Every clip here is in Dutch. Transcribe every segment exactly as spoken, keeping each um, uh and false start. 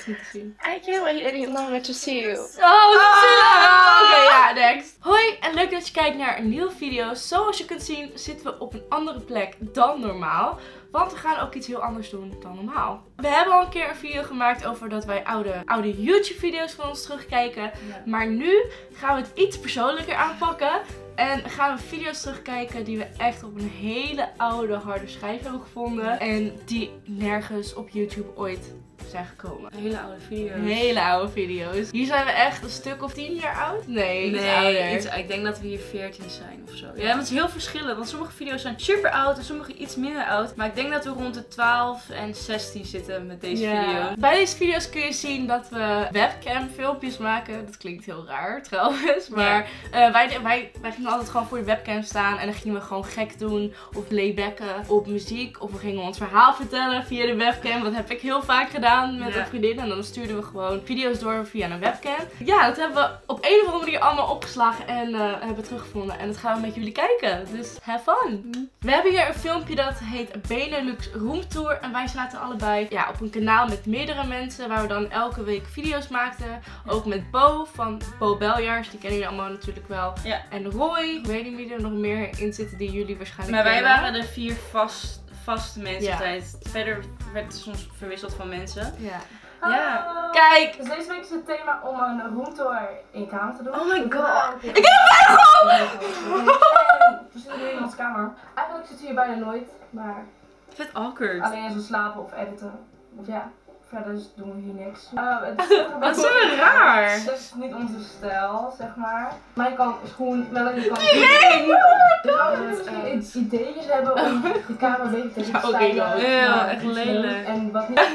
niet te zien. I can't wait any longer to see you. Oh, oh. Oké, ja, next. Hoi en leuk dat je kijkt naar een nieuwe video. Zoals je kunt zien zitten we op een andere plek dan normaal. Want we gaan ook iets heel anders doen dan normaal. We hebben al een keer een video gemaakt over dat wij oude, oude YouTube video's van ons terugkijken. Ja. Maar nu gaan we het iets persoonlijker aanpakken. En gaan we video's terugkijken die we echt op een hele oude harde schijf hebben gevonden. En die nergens op YouTube ooit zijn gekomen. Hele oude video's. Hele oude video's. Hier zijn we echt een stuk of tien jaar oud? Nee, iets nee ouder. Iets, ik denk dat we hier veertien zijn of zo. Ja, maar het is heel verschillend. Want sommige video's zijn super oud en sommige iets minder oud. Maar ik denk dat we rond de twaalf en zestien zitten met deze ja. video. Bij deze video's kun je zien dat we webcam filmpjes maken. Dat klinkt heel raar trouwens. Maar ja. uh, wij, wij, wij gingen altijd gewoon voor de webcam staan. En dan gingen we gewoon gek doen. Of playbacken op muziek. Of we gingen ons verhaal vertellen via de webcam. Dat heb ik heel vaak gedaan met ja. een vriendin. En dan stuurden we gewoon video's door via een webcam. Ja, dat hebben we op een of andere manier allemaal opgeslagen. En uh, hebben teruggevonden. En dat gaan we met jullie kijken. Dus have fun. We hebben hier een filmpje dat heet Benelux Roomtour. En wij zaten allebei ja, op een kanaal met meerdere mensen. Waar we dan elke week video's maakten. Ook met Bo van Bo Beljaars. Die kennen jullie allemaal natuurlijk wel. Ja. En Roy. Ik weet niet wie er nog meer in zitten die jullie waarschijnlijk maar kennen. Maar wij waren de vier vast, vaste mensen ja. altijd. Verder werd het soms verwisseld van mensen. Ja. Ja. Kijk! Dus deze week is het thema om een roomtour in je kamer te doen. Oh my god! Ik heb een bijgel! We zitten nu in onze kamer. Eigenlijk zitten we hier bijna nooit, maar... Vet awkward. Alleen als we slapen of editen. Of ja, verder doen we hier niks. Uh, het is dat is zo raar! Het is niet onze stijl, zeg maar. Mijn kant is groen, Melanie kant is nee! Dus als we misschien iets ideetjes hebben om de kamer beter te stylen. Ja, echt lelijk. En wat niet...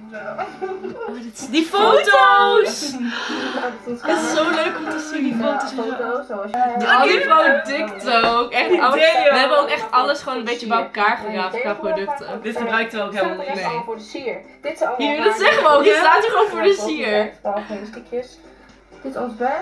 Oh, dit die foto's! Het is zo leuk om te zien, die foto's. Ja, foto's zoals je... Al die producten. Echt alles. We hebben ook echt alles gewoon een beetje bij elkaar geraapt qua producten. Dit gebruikten we ook helemaal niet. Nee. Voor de sier. Dit is allemaal hier, dat zeggen we ook. Je staat hier gewoon voor de sier. Stukjes. Dit is ons bed.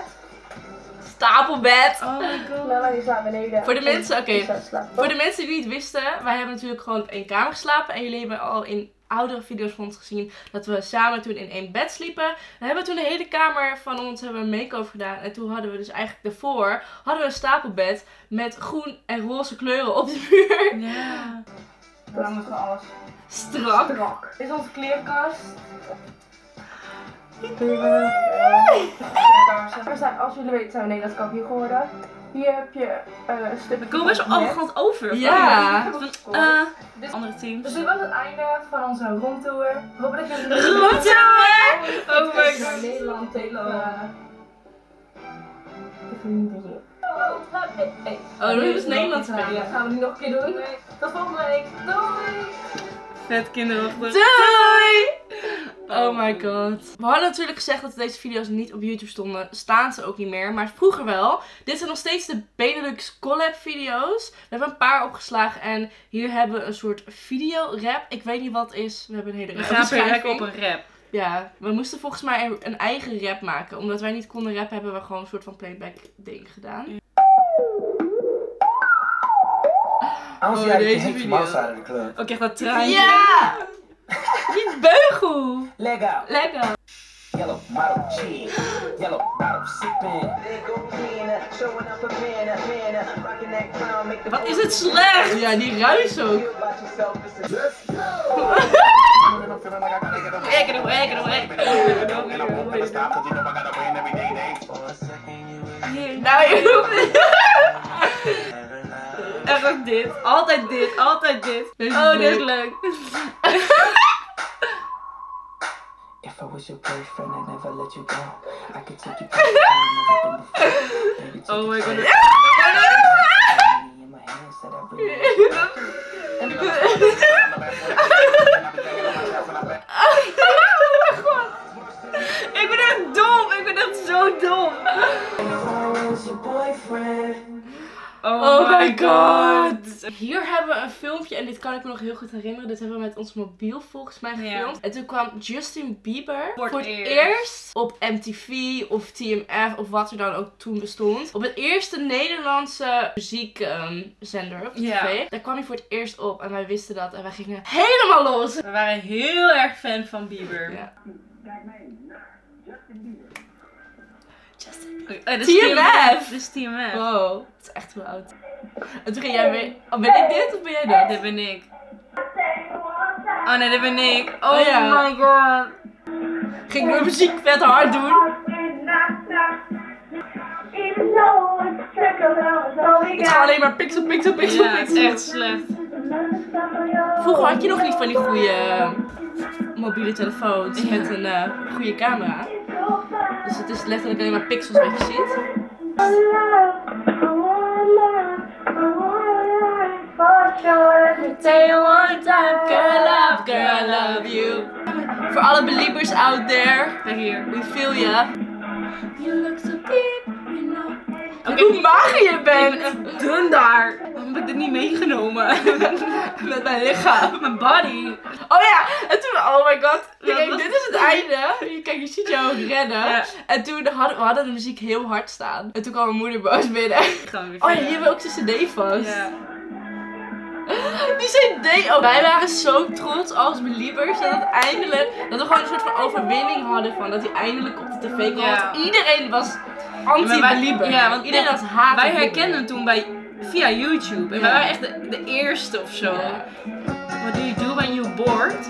Stapelbed. Oh my god. Lala die slaapt beneden. Voor de mensen, oké. Okay. Voor de mensen die het wisten, wij hebben natuurlijk gewoon op één kamer geslapen. En jullie hebben al in oudere video's van ons gezien dat we samen toen in één bed sliepen. We hebben toen de hele kamer van ons hebben een make-over gedaan. En toen hadden we dus eigenlijk daarvoor hadden we een stapelbed met groen en roze kleuren op de muur. Ja. Dan moet gewoon alles strak. strak. Dit is onze kleerkast. Als jullie weten zijn we Nederlands kampioen geworden. Hier heb je uh, een stuk. We komen best wel arrogant over. Ja. Van, uh, dus, andere teams. Dus dit was het einde van onze roomtour. We hopen dat jullie een roomtour! Oh my god. Nederland tegen. Uh, oh, dat is Nederlands. Ja, dat gaan we nu nog een keer doen. Tot volgende week. Doei! Vet kinderachtig. Doei! Oh my god. We hadden natuurlijk gezegd dat deze video's niet op YouTube stonden. Staan ze ook niet meer, maar vroeger wel. Dit zijn nog steeds de Benelux collab video's. We hebben een paar opgeslagen en hier hebben we een soort videorap. Ik weet niet wat het is. We hebben een hele rap. We gaan per op een rap. Ja, we moesten volgens mij een, een eigen rap maken. Omdat wij niet konden rappen, hebben we gewoon een soort van playback ding gedaan. Ja. Als jij de video. Outside the club. Ook echt dat trein. Ja! Die beugel! Lego. Lego. Yellow bottle cheese. Yellow bottle sipping. Wat is het slecht? Ja, die ruis ook. Ik doe, ik doe, ik doe. Nou, je echt dit. Altijd dit, altijd dit. Oh, dit is leuk. If I was your boyfriend, I never let you go. I could take you to the oh my god. Ik ben echt dom, ik ben echt zo dom. Oh, oh my god. Hier hebben we een filmpje en dit kan ik me nog heel goed herinneren. Dit hebben we met ons mobiel volgens mij gefilmd. Ja. En toen kwam Justin Bieber voor, voor het eerst. eerst op M T V of T M F of wat er dan ook toen bestond. Op het eerste Nederlandse muziekzender um, op de ja. tv. Daar kwam hij voor het eerst op en wij wisten dat en wij gingen helemaal los. We waren heel erg fan van Bieber. Ja. Oh, dat is T M F. Dit is T M F. Wow, dat is echt heel oud. En toen ging jij mee. Oh, ben ik dit of ben jij dat? Dit ben ik. Oh nee, dit ben ik. Oh, Oh ja. my god. Ging ik de muziek vet hard doen. Het gaat alleen maar pixel, pixel, pixel, Ja, het is pixel. echt slecht. Vroeger had je nog niet van die goede uh, mobiele telefoons met een uh, goede camera. Dus het is letterlijk alleen maar pixels wat je ziet. Say one time, girl, love, girl, love you. Voor alle believers out there, Kijk hier. we feel ya. You look so deep, you know. Oké, Hoe mager je ik ben bent echt dun daar. Waarom heb ik dit niet meegenomen? met mijn lichaam. Mijn body. Oh ja, en toen, oh my god. Wat Kijk, was dit is het einde. Kijk, je ziet jou ook rennen. Ja. En toen hadden we hadden de muziek heel hard staan. En toen kwam mijn moeder boos binnen. Gaan we weer Oh ja, verder. hier hebben we ook zijn cd vast. Ja. Die cd, oh, wij waren zo trots als believers dat het eindelijk, dat we gewoon een soort van overwinning hadden van dat hij eindelijk op de tv kwam. Ja. Want iedereen was Ja, maar wij- anti-belieber. ja, want iedereen was haat. Wij op herkenden hem toen bij, via YouTube. En Ja. wij waren echt de, de eerste of zo. Ja. What do you do when you bored?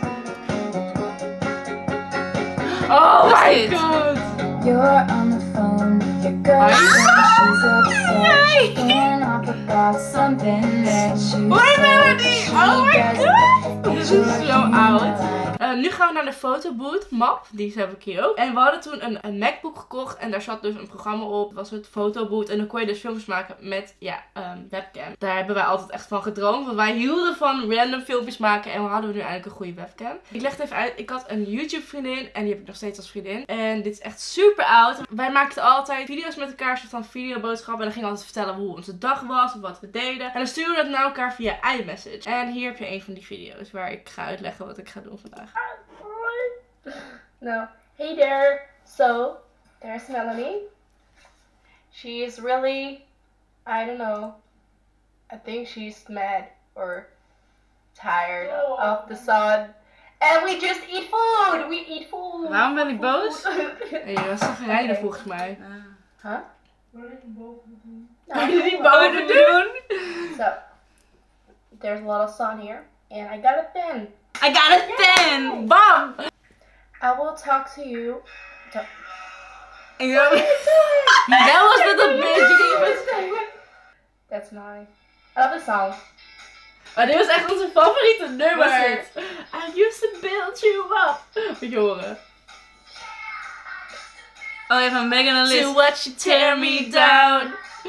Oh Wat is my dit? god. You're on the phone with your girlfriend. She's upset. Going off about something that you What a said. melody! Oh my She god! doesn't Dit is zo oud. like Uh, nu gaan we naar de fotobooth map. Die heb ik hier ook. En we hadden toen een, een MacBook gekocht. En daar zat dus een programma op. Dat was het fotobooth. En dan kon je dus filmpjes maken met ja, um, webcam. Daar hebben wij altijd echt van gedroomd. Want wij hielden van random filmpjes maken. En we hadden nu eindelijk een goede webcam. Ik leg het even uit. Ik had een YouTube vriendin. En die heb ik nog steeds als vriendin. En dit is echt super oud. Wij maakten altijd video's met elkaar. Soort van videoboodschappen. En dan gingen we altijd vertellen hoe onze dag was. Of wat we deden. En dan sturen we dat naar elkaar via iMessage. En hier heb je een van die video's. Waar ik ga uitleggen wat ik ga doen vandaag. No. Hey there. So, there's Melanie. She is really, I don't know. I think she's mad or tired of the sun. And we just eat food. We eat food. Waarom ben ik boos? En je was zagrijnig Oké. volgens mij. Huh? Wat je niet boven doen? So, there's a lot of sun here. And I got a pen. I got a pen! Bam! I will talk to you. To Ik dacht- Dat was met een beetje. That's mine. I love the song. Maar dit was echt onze favoriete nummer. Was het? I used to build you up. Moet je horen. Oh ja, van Megan and Liz. To watch you tear me down.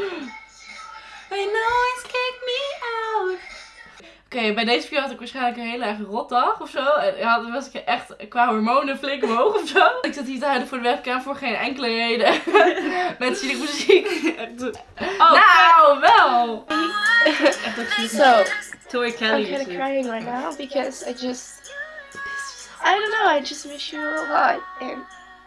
I know it's kick me out. Oké, okay, bij deze video had ik waarschijnlijk een hele erg rotdag of zo. En ja, dan was ik echt qua hormonen flink omhoog of zo. Ik zat hier te huilen voor de webcam voor geen enkele reden. Met zielig muziek. Oh, Nou, wel. So, Tori I'm Kelly kind is of hier. crying right now because I just, I don't know, I just miss you a lot, and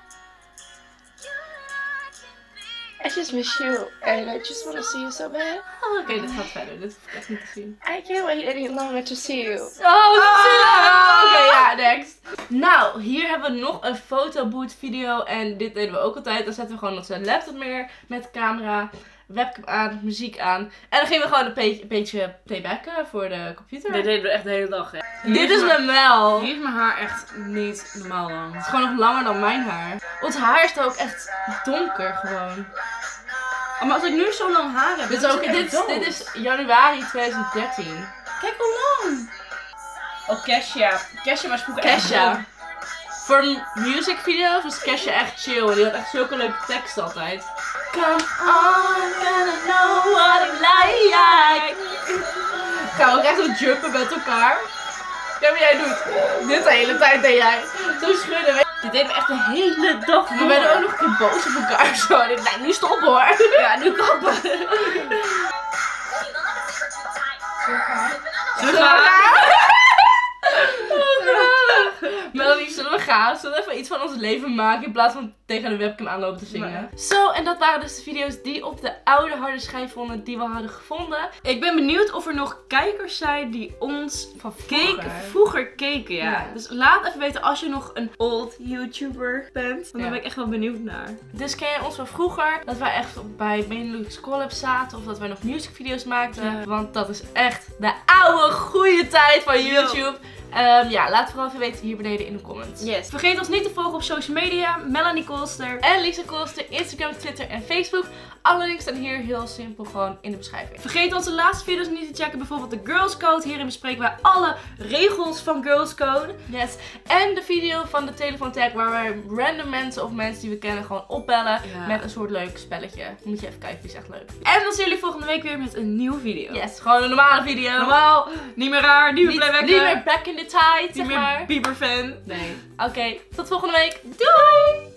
I just miss you, and I just want to see you so bad. Oh, oké, dit gaat verder. Dit hoef ik echt niet te zien. I can't wait any longer to see you. Oh, oh, oké, ja, next. Nou, hier hebben we nog een fotobooth video. En dit deden we ook altijd. Dan zetten we gewoon onze laptop meer met camera, webcam aan, muziek aan. En dan gingen we gewoon een beetje, een beetje playbacken voor de computer. Dit deden we echt de hele dag, hè. Dit is mijn Mel. Hier is mijn haar echt niet normaal lang. Het is gewoon nog langer dan mijn haar. Ons haar is ook echt donker gewoon. Oh, maar als ik nu zo lang haar heb, Dit is, dan ook, het dit, echt is, dood. dit is januari twintig dertien. Kijk hoe lang. Oh, Kesha. Kesha was vroeger echt Kesha. dood. Voor music video's was Kesha echt chill. En die had echt zulke leuke teksten altijd. Come on, gonna know what I like. Gaan we ook echt zo jumpen met elkaar. Kijk wat jij doet. Dit de hele tijd deed jij. Zo schudden. weet- Dit deden we echt de hele dag. We werden ook nog een keer boos op elkaar. Zo. En ik dacht, nu stop hoor. Ja, nu kappen. Zullen we gaan? Melanie, zullen we gaaf. Zullen we even iets van ons leven maken in plaats van tegen de webcam aanlopen te zingen. Nee. Zo, en dat waren dus de video's die op de oude harde schijf vonden die we hadden gevonden. Ik ben benieuwd of er nog kijkers zijn die ons Van Keek, vroeger. vroeger keken, ja. Ja. Dus laat even weten als je nog een old YouTuber bent. Want daar Ja. ben ik echt wel benieuwd naar. Dus ken je ons van vroeger? Dat wij echt bij Benelux Collab zaten of dat wij nog musicvideo's maakten. Ja. Want dat is echt de oude goede tijd van YouTube. Um, ja, laat vooral even weten hier beneden in de comments. Yes. Vergeet ons niet te volgen op social media. Melanie Kolster. En Lisa Kolster, Instagram, Twitter en Facebook. Alle links staan hier heel simpel gewoon in de beschrijving. Vergeet onze laatste video's niet te checken. Bijvoorbeeld de Girls Code. Hierin bespreken wij alle regels van Girls Code. Yes. En de video van de telefoontag waar wij random mensen of mensen die we kennen gewoon opbellen. Ja. Met een soort leuk spelletje. Moet je even kijken, die is echt leuk. En dan zien jullie volgende week weer met een nieuwe video. Yes, gewoon een normale video. Normaal, niet meer raar, niet meer Niet, playbacken. niet meer back in the tide, Niet zeg meer maar. Bieber fan. Nee. Oké, tot volgende week. Doei!